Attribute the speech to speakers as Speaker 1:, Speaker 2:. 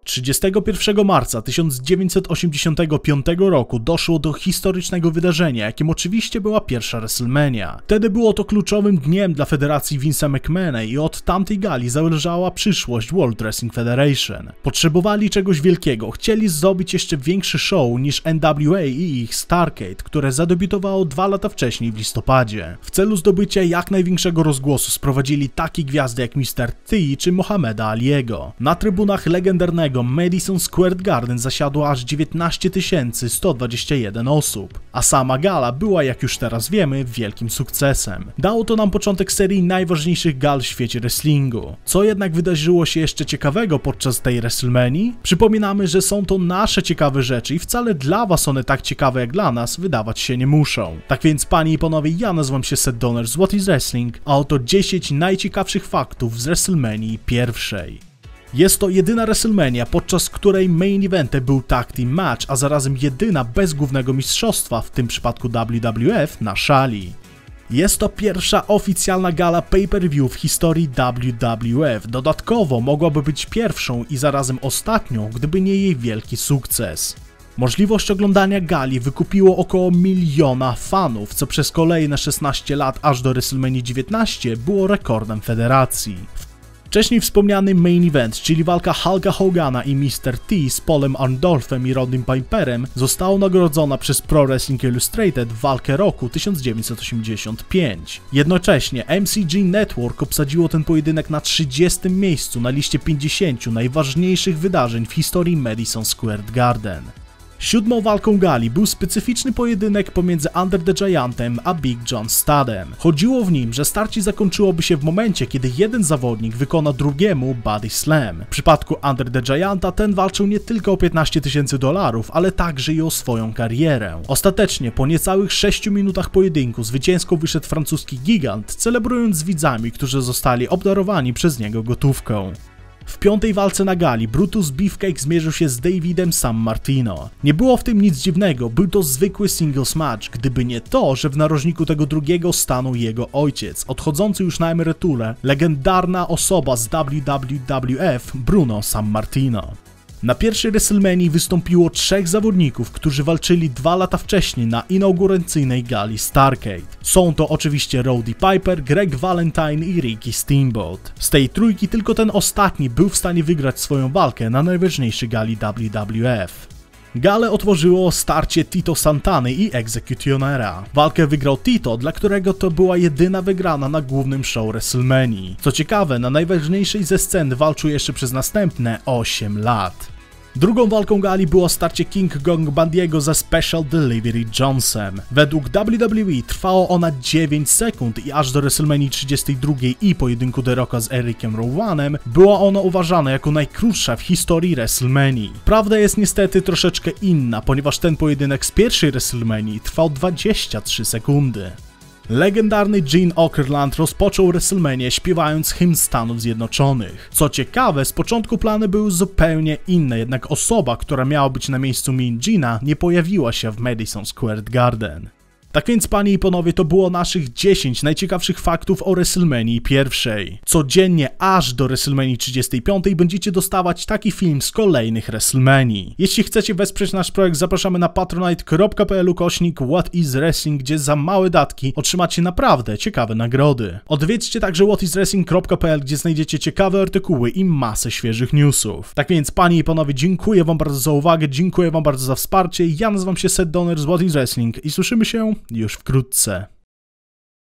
Speaker 1: 31 marca 1985 roku doszło do historycznego wydarzenia, jakim oczywiście była pierwsza WrestleMania. Wtedy było to kluczowym dniem dla federacji Vince'a McMahona i od tamtej gali zależała przyszłość World Wrestling Federation. Potrzebowali czegoś wielkiego, chcieli zdobyć jeszcze większy show niż NWA i ich Starrcade, które zadebiutowało 2 lata wcześniej w listopadzie. W celu zdobycia jak największego rozgłosu sprowadzili takie gwiazdy jak Mr. T czy Mohameda Aliego. Na trybunach legendarnego Madison Square Garden zasiadło aż 19 121 osób, a sama gala była, jak już teraz wiemy, wielkim sukcesem. Dało to nam początek serii najważniejszych gal w świecie wrestlingu. Co jednak wydarzyło się jeszcze ciekawego podczas tej WrestleManii? Przypominamy, że są to nasze ciekawe rzeczy i wcale dla was one tak ciekawe jak dla nas wydawać się nie muszą. Tak więc, panie i panowie, ja nazywam się Seth Donner z What is Wrestling, a oto 10 najciekawszych faktów z WrestleManii pierwszej. Jest to jedyna WrestleMania, podczas której main eventem był tag team match, a zarazem jedyna bez głównego mistrzostwa, w tym przypadku WWF, na szali. Jest to pierwsza oficjalna gala pay-per-view w historii WWF. Dodatkowo mogłaby być pierwszą i zarazem ostatnią, gdyby nie jej wielki sukces. Możliwość oglądania gali wykupiło około 1 miliona fanów, co przez kolejne 16 lat aż do WrestleMania 19 było rekordem federacji. Wcześniej wspomniany main event, czyli walka Hulka Hogana i Mr. T z Paulem Orndorffem i Roddy Piperem, została nagrodzona przez Pro Wrestling Illustrated w walkę roku 1985. Jednocześnie MCG Network obsadziło ten pojedynek na 30. miejscu na liście 50 najważniejszych wydarzeń w historii Madison Square Garden. 7. walką gali był specyficzny pojedynek pomiędzy Andre the Giantem a Big John Studdem. Chodziło w nim, że starcie zakończyłoby się w momencie, kiedy jeden zawodnik wykona drugiemu Body Slam. W przypadku Andre the Gianta ten walczył nie tylko o $15,000, ale także i o swoją karierę. Ostatecznie, po niecałych 6 minutach pojedynku zwycięsko wyszedł francuski gigant, celebrując z widzami, którzy zostali obdarowani przez niego gotówką. W 5. walce na gali Brutus Beefcake zmierzył się z Davidem Sammartino. Nie było w tym nic dziwnego, był to zwykły singles match, gdyby nie to, że w narożniku tego drugiego stanął jego ojciec, odchodzący już na emeryturę, legendarna osoba z WWF Bruno Sammartino. Na pierwszej WrestleManii wystąpiło 3 zawodników, którzy walczyli 2 lata wcześniej na inauguracyjnej gali Starrcade. Są to oczywiście Roddy Piper, Greg Valentine i Ricky Steamboat. Z tej trójki tylko ten ostatni był w stanie wygrać swoją walkę na najważniejszej gali WWF. Galę otworzyło starcie Tito Santany i Executionera. Walkę wygrał Tito, dla którego to była jedyna wygrana na głównym show WrestleManii. Co ciekawe, na najważniejszej ze scen walczył jeszcze przez następne 8 lat. Drugą walką gali było starcie King Kong Bundy'ego ze Special Delivery Jonesem. Według WWE trwało ona 9 sekund i aż do WrestleMania 32 i pojedynku The Rocka z Ericiem Rowanem było ono uważane jako najkrótsza w historii WrestleManii. Prawda jest niestety troszeczkę inna, ponieważ ten pojedynek z pierwszej WrestleManii trwał 23 sekundy. Legendarny Gene Okerlund rozpoczął WrestleManię śpiewając hymn Stanów Zjednoczonych. Co ciekawe, z początku plany były zupełnie inne, jednak osoba, która miała być na miejscu Gene'a, nie pojawiła się w Madison Square Garden. Tak więc, panie i panowie, to było naszych 10 najciekawszych faktów o WrestleManii pierwszej. Codziennie aż do WrestleManii 35 będziecie dostawać taki film z kolejnych WrestleManii. Jeśli chcecie wesprzeć nasz projekt, zapraszamy na patronite.pl/whatiswrestling, gdzie za małe datki otrzymacie naprawdę ciekawe nagrody. Odwiedźcie także whatiswrestling.pl, gdzie znajdziecie ciekawe artykuły i masę świeżych newsów. Tak więc, panie i panowie, dziękuję wam bardzo za uwagę, dziękuję wam bardzo za wsparcie. Ja nazywam się Seth Donner z What is Wrestling i słyszymy się już wkrótce.